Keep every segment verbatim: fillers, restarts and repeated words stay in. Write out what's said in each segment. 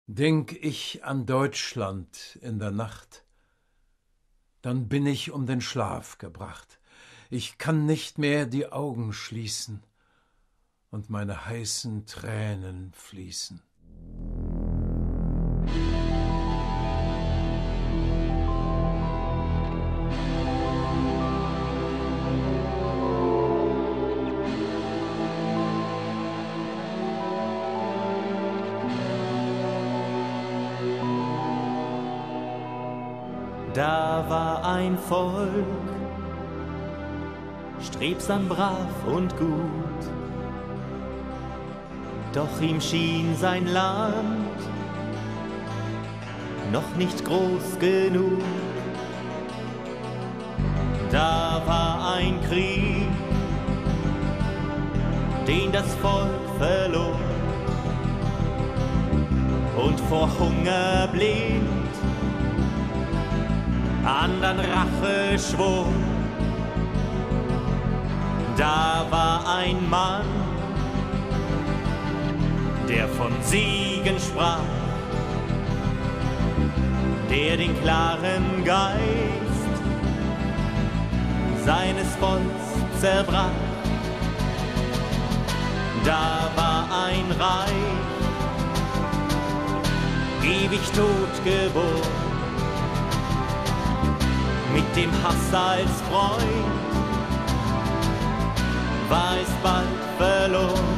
Denk ich an Deutschland in der Nacht, dann bin ich um den Schlaf gebracht. Ich kann nicht mehr die Augen schließen und meine heißen Tränen fließen. Da war ein Volk, strebsam, brav und gut, doch ihm schien sein Land noch nicht groß genug. Da war ein Krieg, den das Volk verlor und vor Hunger blind andern Rache schwor. Da war ein Mann, der von Siegen sprach, der den klaren Geist seines Volks zerbrach. Da war ein Reich, ewig tot geboren, mit dem Hass als Freund war es bald verloren.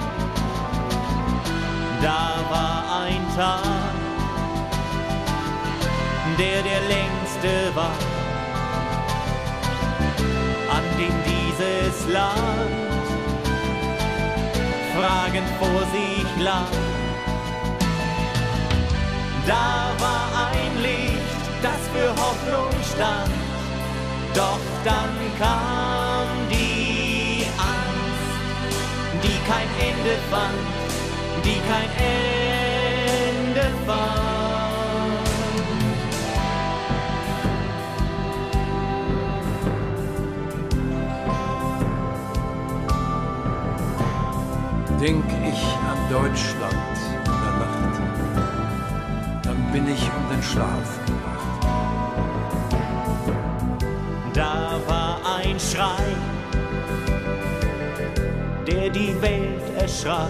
Da war ein Tag, der der längste war, an dem dieses Land fragend vor sich lag. Da war ein Licht, das für Hoffnung stand, doch dann kam die Angst, die kein Ende fand, die kein Ende fand. Denk ich an Deutschland in der Nacht, dann bin ich um den Schlaf gebracht. Da war ein Schrei, der die Welt erschrak.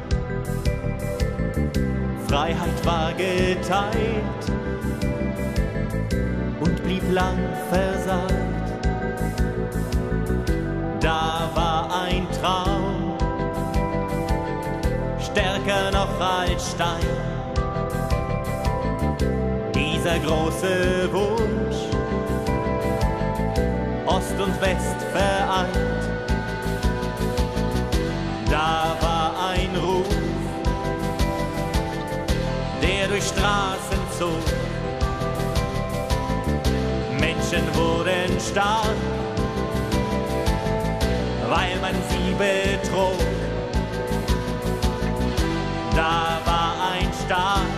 Freiheit war geteilt und blieb lang versagt. Da war ein Traum, stärker noch als Stein. Dieser große Wunsch, Ost und West vereint. Da war ein Ruf, der durch Straßen zog. Menschen wurden stark, weil man sie betrog. Da war ein Staat,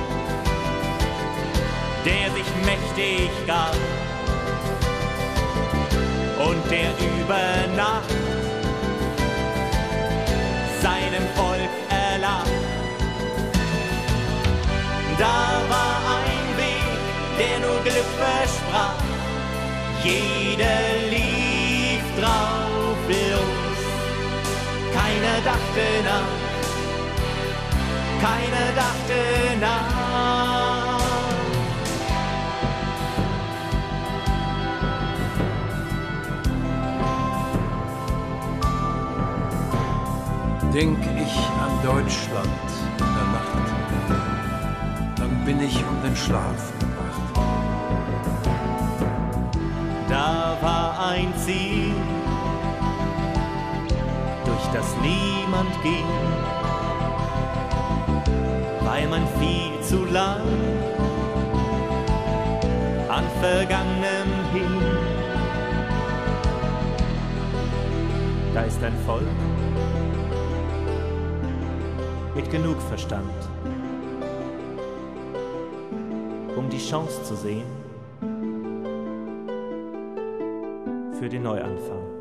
der sich mächtig gab und der über Nacht seinem Volk erlag. Da war ein Weg, der nur Glück versprach. Jeder lief drauf los, keiner dachte nach, keiner dachte nach. Denk ich an Deutschland in der Nacht, dann bin ich um den Schlaf gebracht. Da war ein Ziel, durch das niemand ging, weil man viel zu lang an Vergangenem hing. Da ist ein Volk mit genug Verstand, um die Chance zu sehen für den Neuanfang.